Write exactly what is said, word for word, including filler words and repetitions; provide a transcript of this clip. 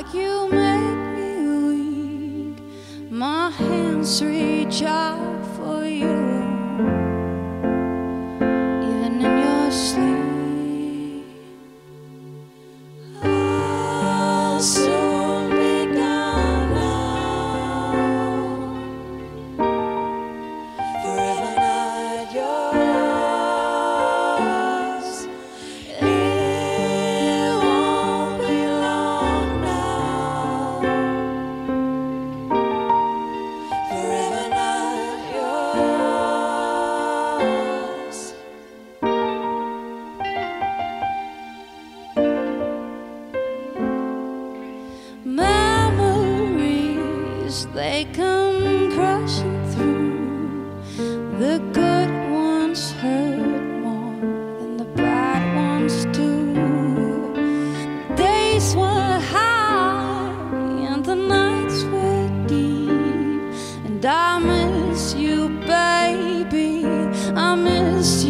like you make me weak. My hands reach out for you, even in your sleep. I'll soon be gone now, forever not yours. It won't be long now, forever not yours. Memories, they come crashing through. The good ones hurt more than the bad ones do. Days were high and the nights were deep, and I miss you, baby. I miss